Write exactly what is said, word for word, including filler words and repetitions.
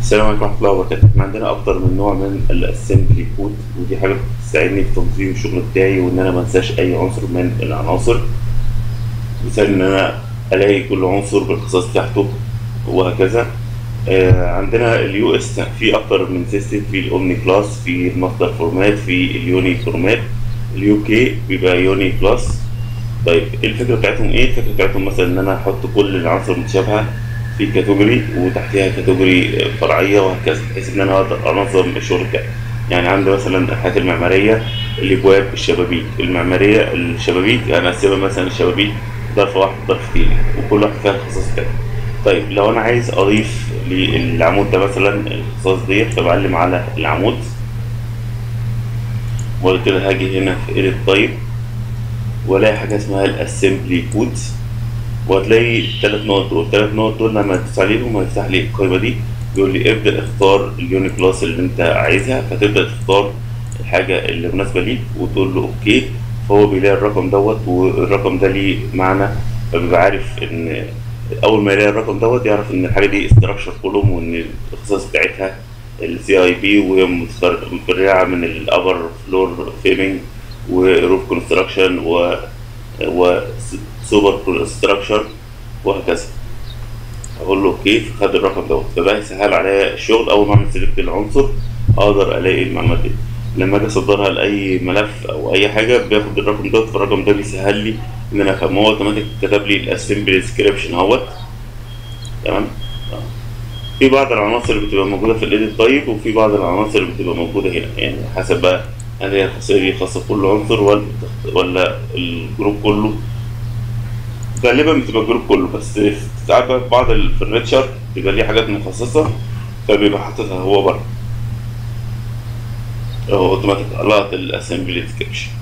السلام عليكم ورحمة الله وبركاته. احنا عندنا أكتر من نوع من الأسمبلي كود، ودي حاجة بتساعدني في تنظيم الشغل بتاعي وإن أنا منساش أي عنصر من العناصر. مثال إن أنا ألاقي كل عنصر بالخصائص بتاعته وهكذا. آه عندنا اليو اس في أكتر من سيستم، في الأومني كلاس، في الماستر فورمات، في اليوني فورمات. اليو كي بيبقى يوني كلاس. طيب إيه الفكرة بتاعتهم؟ إيه الفكرة بتاعتهم؟ مثلا إن أنا أحط كل العناصر المتشابهة في كاتيجوري وتحتها كاتيجوري فرعيه وهكذا، بحيث ان انا اقدر انظم الشغل بتاعي. يعني عندي مثلا الحاجات المعماريه، الابواب، الشبابيك. المعماريه الشبابيك انا اقسمها مثلا الشبابيك ظرف واحد ظرف اتنين، وكل واحد فيها الخصائص بتاعتها. طيب لو انا عايز اضيف للعمود ده مثلا الخصائص ديت، فبعلم على العمود وبعد كده هاجي هنا في ايديت تايب والاقي حاجه اسمها الاسمبلي كود، وهتلاقي الثلاث نقط دول. الثلاث نقط دول لما تدوس عليهم هيفتح لي القائمه دي، بيقول لي ابدا اختار اليوني كلاس اللي انت عايزها، فتبدا تختار الحاجه اللي مناسبه ليك وتقول له اوكي. فهو بيلاقي الرقم دوت، والرقم ده ليه معنى، فبيبقى عارف ان اول ما يلاقي الرقم دوت يعرف ان الحاجه دي استراكشر كولوم، وان الخصائص بتاعتها السي اي بي، وهي متفرعه من الابر فلور فيمنج وروف كونستراكشن و وسوبر ستراكشر وهكذا. اقول له اوكي، فخد الرقم دوت، فبقى يسهل عليا الشغل. اول ما اعمل سيلكت العنصر اقدر الاقي المعلومات دي. لما اجي اصدرها لاي ملف او اي حاجه بياخد الرقم دوت، فالرقم ده بيسهل لي ان انا افهم. هو اوتوماتيك كتب لي الاسمبلي ديسكريبشن اهوت. تمام. في بعض العناصر اللي بتبقى موجوده في الايديت طيب، وفي بعض العناصر اللي بتبقى موجوده هنا، يعني حسب بقى هل هي الخاصيه دي خاصه بكل عنصر ولا ولا الجروب كله. غالبا بتبقى الجروب كله، بس ساعات بقى في بعض الفرنتشر بيبقى ليه حاجات مخصصة فبيبقى حاططها هو بره. هو اوتوماتيك لقط الاسمبلي ديسكريبشن.